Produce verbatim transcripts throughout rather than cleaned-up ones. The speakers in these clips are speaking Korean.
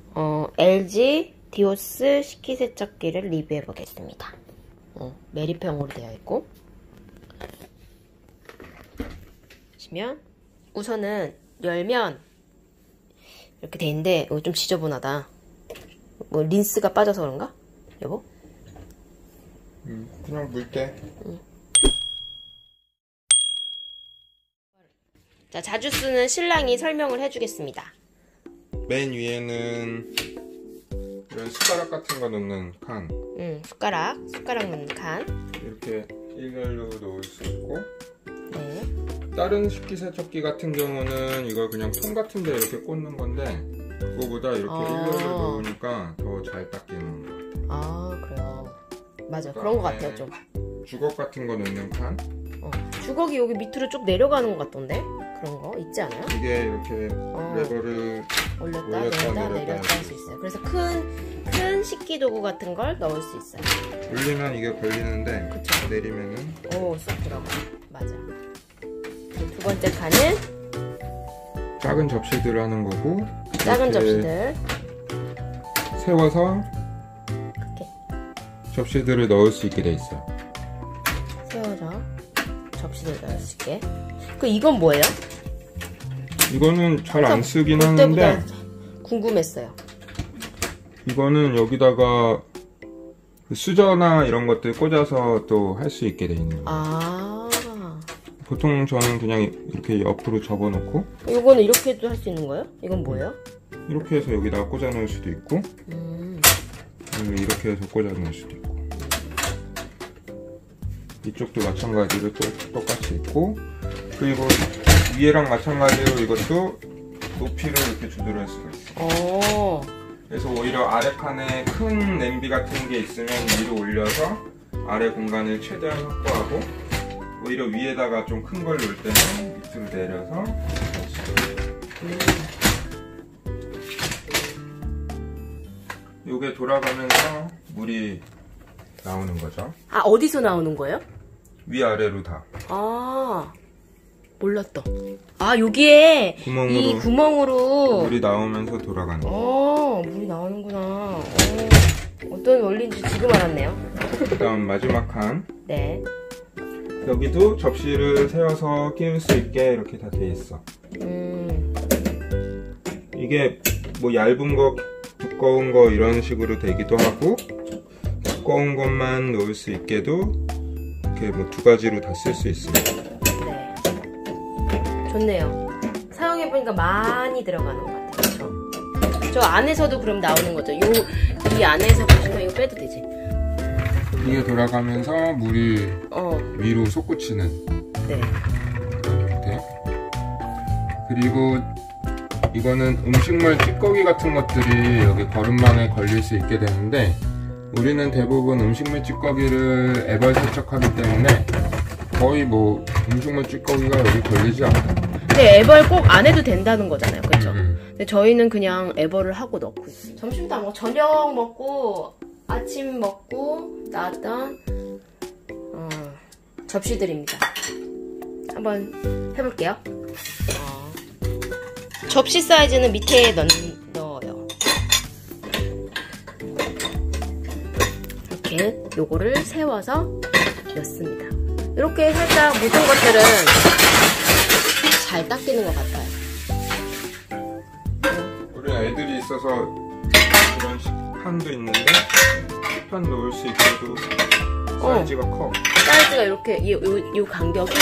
어, 엘지 디오스 식기세척기를 리뷰해 보겠습니다. 어, 메리평으로 되어 있고, 보시면 우선은 열면 이렇게 돼 있는데 이거 좀 지저분하다. 뭐 린스가 빠져서 그런가? 여보? 음, 그냥 물때. 응. 자, 자주 쓰는 신랑이 설명을 해주겠습니다. 맨 위에는 이런 숟가락 같은 거 넣는 칸. 응, 숟가락, 숟가락 넣는 칸. 이렇게 일렬로 놓을 수 있고. 네. 다른 식기세척기 같은 경우는 이걸 그냥 통 같은 데 이렇게 꽂는 건데, 그거보다 이렇게 아. 일렬로 놓으니까 더 잘 닦이는 것 같아요. 아, 그래요. 맞아, 그런 것 같아요, 좀. 주걱 같은 거 넣는 칸. 어, 주걱이 여기 밑으로 쭉 내려가는 것 같던데? 그런 거 있지 않아요? 이게 이렇게 어. 레버를 올렸다, 올렸다, 내렸다, 내렸다 내렸다 할 수 있어요. 그래서 큰, 큰 식기도구 같은 걸 넣을 수 있어요. 올리면 이게 걸리는데, 그쵸. 내리면은 오, 쏙 들어가. 맞아. 두 번째 칸은 작은 접시들 하는 거고, 작은 접시들. 세워서 이렇게 접시들을 넣을 수 있게 돼 있어요. 세워서 접시들 넣을 수 있게. 그 이건 뭐예요? 이거는 잘 안 쓰긴 그때보다 하는데, 궁금했어요. 이거는 여기다가 수저나 이런 것들 꽂아서 또 할 수 있게 돼 있는 거예요. 아, 보통 저는 그냥 이렇게 옆으로 접어놓고 이거는 이렇게도 할 수 있는 거예요? 이건 뭐예요? 이렇게 해서 여기다가 꽂아 놓을 수도 있고, 음. 아니면 이렇게 해서 꽂아 놓을 수도 있고, 이쪽도 마찬가지로 또 똑같이 있고, 그리고 위에랑 마찬가지로 이것도 높이를 이렇게 조절할 수가 있어요. 오. 그래서 오히려 아래 칸에 큰 냄비 같은 게 있으면 위로 올려서 아래 공간을 최대한 확보하고, 오히려 위에다가 좀 큰 걸 놓을 때는 밑으로 내려서 음. 요게 돌아가면서 물이 나오는 거죠. 아, 어디서 나오는 거예요? 위아래로 다. 아, 몰랐다. 아, 여기에 구멍으로, 이 구멍으로 물이 나오면서 돌아가는 거예요. 어, 물이 나오는구나. 어, 어떤 원리인지 지금 알았네요. 그 다음 마지막 칸. 네. 여기도 접시를 세워서 끼울 수 있게 이렇게 다 돼 있어. 음. 이게 뭐 얇은 거, 두꺼운 거 이런 식으로 되기도 하고, 두꺼운 것만 놓을 수 있게도 이렇게 뭐 두 가지로 다 쓸 수 있어요. 네. 좋네요. 사용해보니까 많이 들어가는 것 같아요. 그쵸? 저 안에서도 그럼 나오는 거죠. 요, 이 안에서 보시면 이거 빼도 되지. 이게 돌아가면서 물이 어. 위로 솟구치는 네. 그런 형태. 그리고 이거는 음식물 찌꺼기 같은 것들이 여기 거름망에 걸릴 수 있게 되는데, 우리는 대부분 음식물 찌꺼기를 애벌 세척하기 때문에 거의 뭐 음식물 찌꺼기가 여기 걸리지 않아요. 근데 애벌 꼭 안 해도 된다는 거잖아요. 그쵸? 음. 근데 저희는 그냥 애벌을 하고 넣고 있어요. 점심도 안 먹고 저녁 먹고 아침 먹고 나왔던 어, 접시들입니다. 한번 해볼게요. 어, 접시 사이즈는 밑에 넣, 넣어요. 이렇게 요거를 세워서 넣습니다. 이렇게 살짝 묻은 것들은 잘 닦이는 것 같아요. 우리 애들이 있어서 이런 식판도 있는데, 식판 놓을 수 있게도 사이즈가 어. 커. 사이즈가 이렇게 이, 요, 요 간격이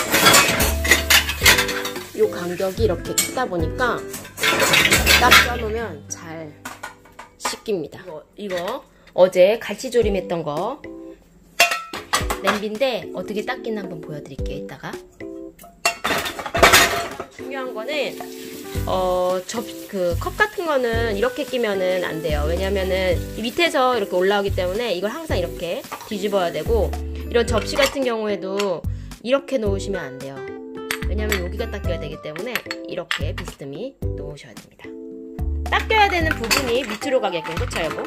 요 간격이 이렇게 크다 보니까 딱 껴놓으면 잘 씻깁니다. 이거, 이거 어제 갈치조림했던 거 냄비인데 어떻게 닦이나 한번 보여드릴게요. 이따가. 중요한 거는 어, 접, 그, 컵 같은 거는 이렇게 끼면은 안 돼요. 왜냐면은 밑에서 이렇게 올라오기 때문에 이걸 항상 이렇게 뒤집어야 되고, 이런 접시 같은 경우에도 이렇게 놓으시면 안 돼요. 왜냐면 여기가 닦여야 되기 때문에 이렇게 비스듬히 놓으셔야 됩니다. 닦여야 되는 부분이 밑으로 가게끔, 그쵸, 여보?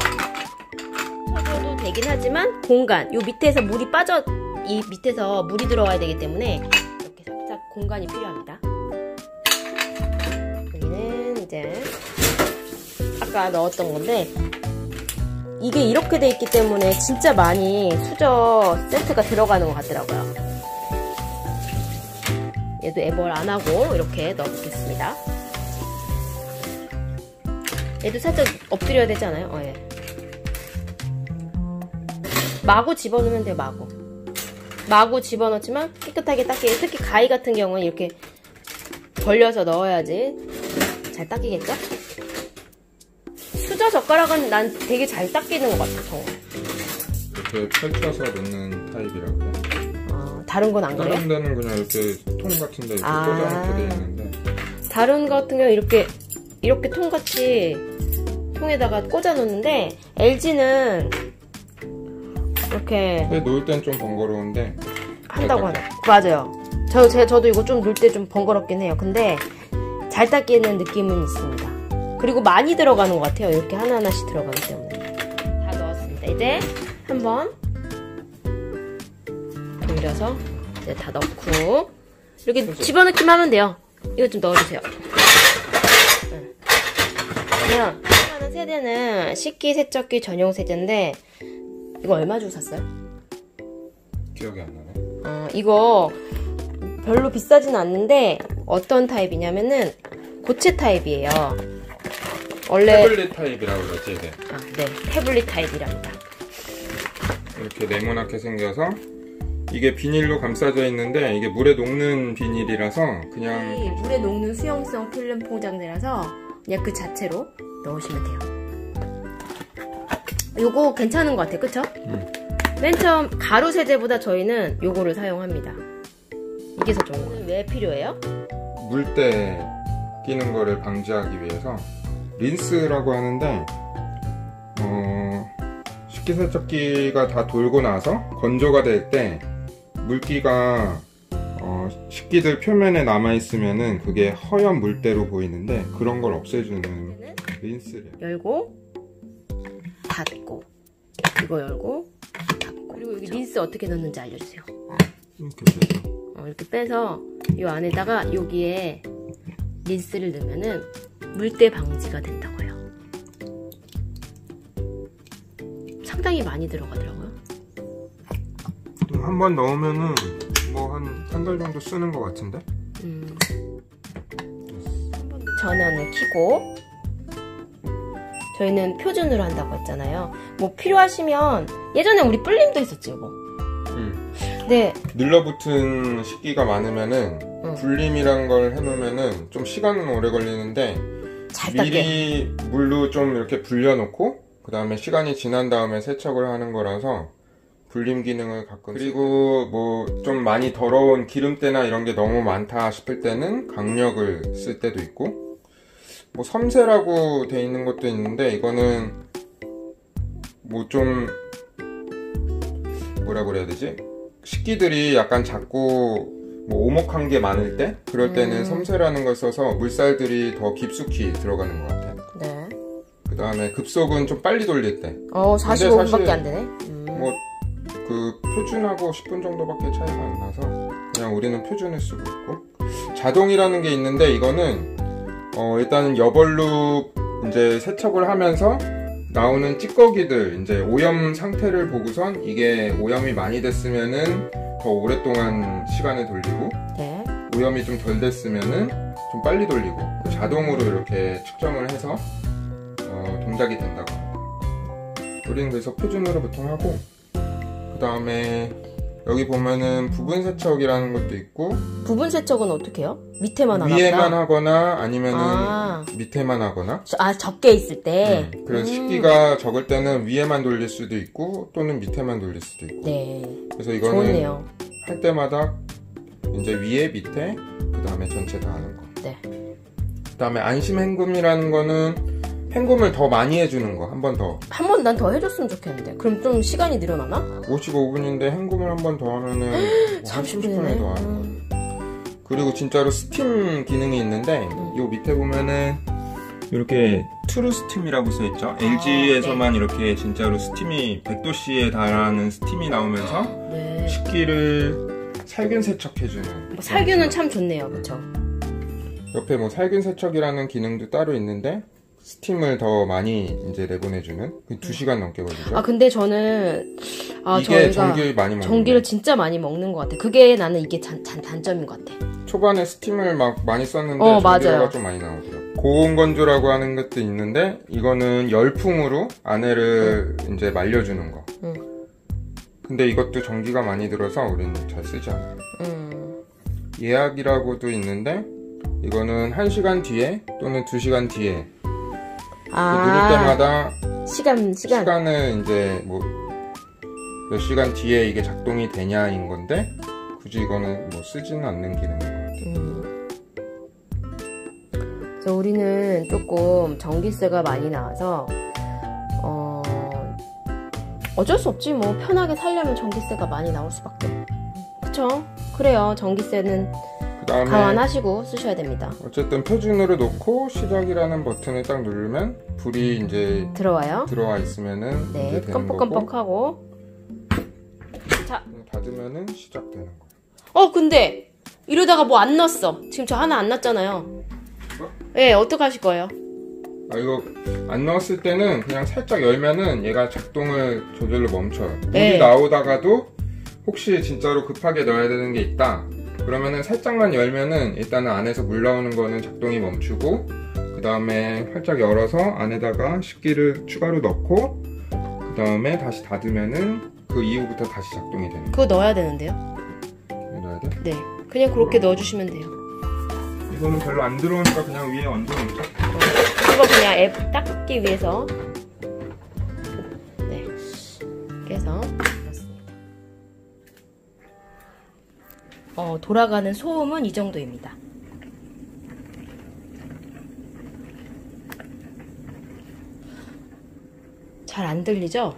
쳐줘도 되긴 하지만 공간, 요 밑에서 물이 빠져, 이 밑에서 물이 들어와야 되기 때문에 이렇게 살짝 공간이 필요합니다. 여기는 이제 아까 넣었던 건데 이게 이렇게 돼 있기 때문에 진짜 많이 수저 세트가 들어가는 것 같더라고요. 얘도 애벌 안 하고 이렇게 넣어보겠습니다. 얘도 살짝 엎드려야 되지 않아요? 어, 예. 마구 집어넣으면 돼요, 마구. 마구 집어넣지만 깨끗하게 닦이게. 특히 가위 같은 경우는 이렇게 벌려서 넣어야지 잘 닦이겠죠? 수저 젓가락은 난 되게 잘 닦이는 것 같아, 정말. 이렇게 펼쳐서 넣는 타입이라고 해요. 어, 다른 건 안 그래요? 다른 데는 그냥 이렇게 통 같은 데 이렇게 아. 꽂아놓게 돼 있는데 다른 거 같은 경우 이렇게 이렇게 통같이 통에다가 꽂아 놓는데 엘지는 이렇게 근데 놓을 땐 좀 번거로운데 한다고 하네. 맞아요. 저, 제, 저도 이거 좀 놓을 때 좀 번거롭긴 해요. 근데 잘 닦이는 느낌은 있습니다. 그리고 많이 들어가는 것 같아요. 이렇게 하나하나씩 들어가기 때문에. 다 넣었습니다. 이제 한번 돌려서 이제 다 넣고 이렇게 그렇죠. 집어넣기만 하면 돼요. 이거 좀 넣어주세요. 그러면 사용하는 세제는 식기세척기 전용 세제인데 이거 얼마 주고 샀어요? 기억이 안 나네. 어, 이거 별로 비싸진 않는데 어떤 타입이냐면은 고체 타입이에요. 원래 태블릿 타입이라고 그러지 이게. 아, 네, 태블릿 타입이랍니다. 이렇게 네모나게 생겨서 이게 비닐로 감싸져 있는데 이게 물에 녹는 비닐이라서 그냥 이 물에 녹는 수용성 필름 포장재라서 그냥 그 자체로 넣으시면 돼요. 요거 괜찮은 것 같아요, 그쵸? 음. 맨 처음 가루 세제보다 저희는 요거를 사용합니다. 이게 더 좋은 거예요. 왜 필요해요? 물때 끼는 거를 방지하기 위해서 린스라고 하는데 어, 식기세척기가 다 돌고 나서 건조가 될 때 물기가 어, 식기들 표면에 남아있으면은 그게 허연 물때로 보이는데 그런 걸 없애주는 린스래요. 열고 닫고 이거 열고 닫고 그리고 여기 린스 어떻게 넣는지 알려주세요. 이렇게 돼서 어, 이렇게 빼서 이 안에다가 여기에 린스를 넣으면은 물때 방지가 된다고 해요. 상당히 많이 들어가더라고요. 한 번 넣으면은 뭐 한 한 달 정도 쓰는 것 같은데? 음. 전원을 켜고 저희는 표준으로 한다고 했잖아요. 뭐 필요하시면 예전에 우리 뿔림도 했었지 여보. 음. 네. 눌러붙은 식기가 많으면은 응. 불림이란 걸 해놓으면은 좀 시간은 오래 걸리는데 잘 미리 물로 좀 이렇게 불려놓고 그 다음에 시간이 지난 다음에 세척을 하는 거라서 불림 기능을 가끔 그리고 뭐 좀 많이 더러운 기름때나 이런 게 너무 많다 싶을 때는 강력을 쓸 때도 있고 뭐 섬세라고 돼 있는 것도 있는데 이거는 뭐 좀 뭐라 그래야 되지? 식기들이 약간 작고 뭐 오목한 게 많을 때 그럴 때는 음. 섬세라는 걸 써서 물살들이 더 깊숙이 들어가는 것 같아요. 네. 그 다음에 급속은 좀 빨리 돌릴 때. 어, 사십오 분밖에 안 되네. 음. 뭐 그 표준하고 십 분 정도밖에 차이가 안 나서 그냥 우리는 표준을 쓰고 있고 자동이라는 게 있는데 이거는 어 일단은 여벌로 이제 세척을 하면서 나오는 찌꺼기들 이제 오염 상태를 보고선 이게 오염이 많이 됐으면은 더 오랫동안 시간을 돌리고 네. 오염이 좀 덜 됐으면은 좀 빨리 돌리고 자동으로 이렇게 측정을 해서 어, 동작이 된다고 합니다. 우리는 그래서 표준으로 보통 하고 그 다음에 여기 보면은 부분 세척이라는 것도 있고 부분 세척은 어떻게 해요? 밑에만 하나 위에만 하거나 아니면은 아. 밑에만 하거나 저, 아 적게 있을 때. 네. 그래서 음. 식기가 적을 때는 위에만 돌릴 수도 있고 또는 밑에만 돌릴 수도 있고 네. 그래서 이거는 좋네요. 할 때마다 이제 위에 밑에 그 다음에 전체 다 하는 거. 네. 그 다음에 안심 헹굼이라는 거는 헹굼을 더 많이 해주는 거 한 번 더. 한 번 난 더 해줬으면 좋겠는데. 그럼 좀 시간이 늘어나나? 오십오 분인데 헹굼을 한 번 더 하면은 뭐 한 삼십 삼십 분이네. 분에 더 하는 거. 음. 그리고 진짜로 스팀 기능이 있는데 요 밑에 보면은 이렇게 트루 스팀이라고 써있죠. 엘지에서만 네. 이렇게 진짜로 스팀이 백 도씨에 달하는 스팀이 나오면서 네. 식기를 살균 세척해주는. 뭐 살균은 참 좋네요, 그렇죠? 옆에 뭐 살균 세척이라는 기능도 따로 있는데 스팀을 더 많이 이제 내보내주는 두 시간 넘게 걸리죠. 아 근데 저는 아 이게 저희가 전기를 많이 먹는 전기를 진짜 많이 먹는 것 같아. 그게 나는 이게 단, 단, 단점인 것 같아. 초반에 스팀을 막 많이 썼는데 어, 전기료가 맞아요. 좀 많이 나오더라고요. 고온 건조라고 하는 것도 있는데 이거는 열풍으로 안에를 응. 이제 말려주는 거. 응. 근데 이것도 전기가 많이 들어서 우리는 잘 쓰지 않아요. 음. 예약이라고도 있는데 이거는 한 시간 뒤에 또는 두 시간 뒤에 아, 누를 때마다 시간 시간 시간을 이제 뭐 몇 시간 뒤에 이게 작동이 되냐인 건데 굳이 이거는 뭐 쓰지는 않는 기능인 것 같아요. 음. 그래서 우리는 조금 전기세가 많이 나와서 어 어쩔 수 없지 뭐 편하게 살려면 전기세가 많이 나올 수밖에. 그쵸? 그래요. 전기세는 그다음에 감안하시고 쓰셔야 됩니다. 어쨌든 표준으로 놓고 시작이라는 버튼을 딱 누르면 불이 이제 들어와요. 들어와 있으면은 네, 이제 되는 거고 껌뻑껌뻑하고. 자, 닫으면은 시작되는 거예요. 어 근데 이러다가 뭐 안 넣었어. 지금 저 하나 안 넣었잖아요. 예, 네, 어떡하실 거예요? 아 이거 안 넣었을 때는 그냥 살짝 열면은 얘가 작동을 저절로 멈춰요. 물이 네. 나오다가도 혹시 진짜로 급하게 넣어야 되는 게 있다. 그러면은 살짝만 열면은 일단은 안에서 물 나오는 거는 작동이 멈추고 그 다음에 활짝 열어서 안에다가 식기를 추가로 넣고 그 다음에 다시 닫으면은 그 이후부터 다시 작동이 되는 그거 넣어야 되는데요? 거예요. 넣어야 돼? 네, 그냥 그렇게 넣어주시면 돼요. 이거는 별로 안 들어오니까 그냥 위에 얹어놓자. 이거 그냥 앱 닦기 위해서 네, 그래서 넣습니다. 어, 돌아가는 소음은 이 정도입니다. 잘 안 들리죠?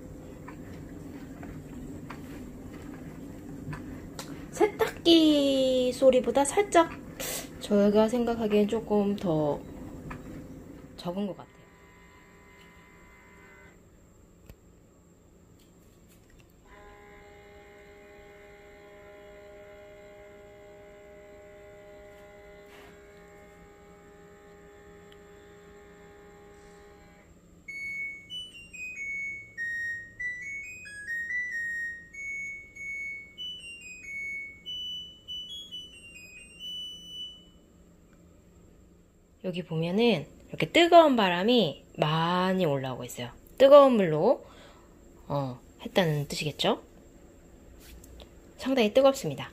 세탁기 소리보다 살짝 저희가 생각하기엔 조금 더 적은 것 같아요. 여기 보면은 이렇게 뜨거운 바람이 많이 올라오고 있어요. 뜨거운 물로 어, 했다는 뜻이겠죠? 상당히 뜨겁습니다.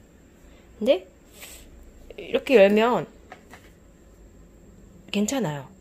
근데 이렇게 열면 괜찮아요.